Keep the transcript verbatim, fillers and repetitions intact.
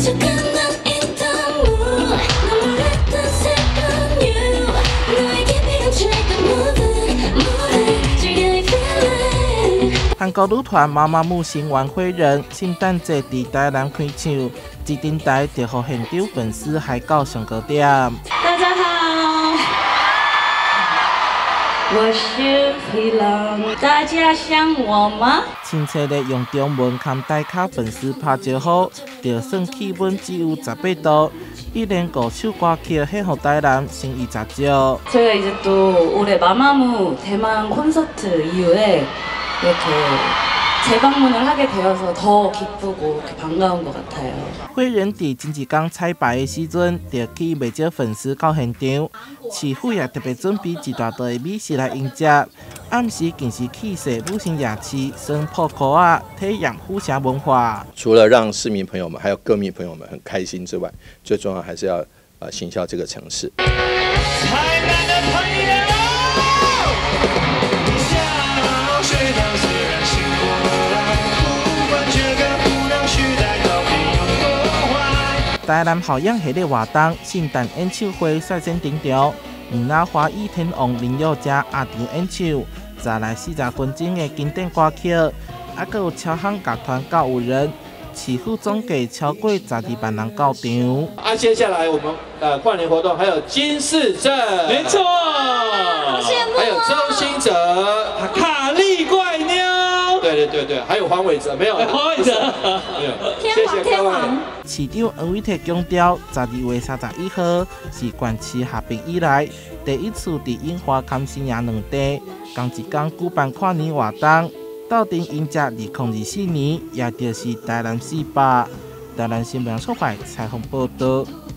韩国女团妈妈木星晚会人圣诞节伫台南开唱，一电台就互现场粉丝嗨到上高点。 大家好，我是皮龙，大家想我吗？ 亲切地用中文跟台卡粉丝拍招呼，就算气温只有十八度，依然五首歌曲献予台南心意十足。 저희가 이제 또 올해 마마무 대만 콘서트 이후에 이렇게 재방문을 하게 되어서 더 기쁘고 반가운 것 같아요. 会人伫前一天彩排的时阵，就去袂少粉丝到现场，市府也特别准备一大堆美食来迎接。暗时更是气势武星夜市，生破口啊，体验虎峡文化。 除了让市民朋友们还有歌迷朋友们很开心之外，最重要还是要呃行销这个城市。台南的朋友。 台南校养系列活动圣诞演唱会率先登场，吴那华倚天王林宥嘉压场演唱，再来四十分钟的经典歌曲，还佫有超夯乐团告五人，市府总计超过十二万人到场。 啊，接下来我们呃跨年活动还有金世正， 没错， 还有周兴哲、 卡利怪妞。 对对对对，还有黄伟哲没有？ 黄伟哲， 没有。 天王天王。 市长黄伟哲强调，十二月三十一号是县市合并以来第一次伫樱花坎新营两地同一天举办跨年活动，斗阵迎接二零二四年，也就是台南四百。台南新闻出版采访报道。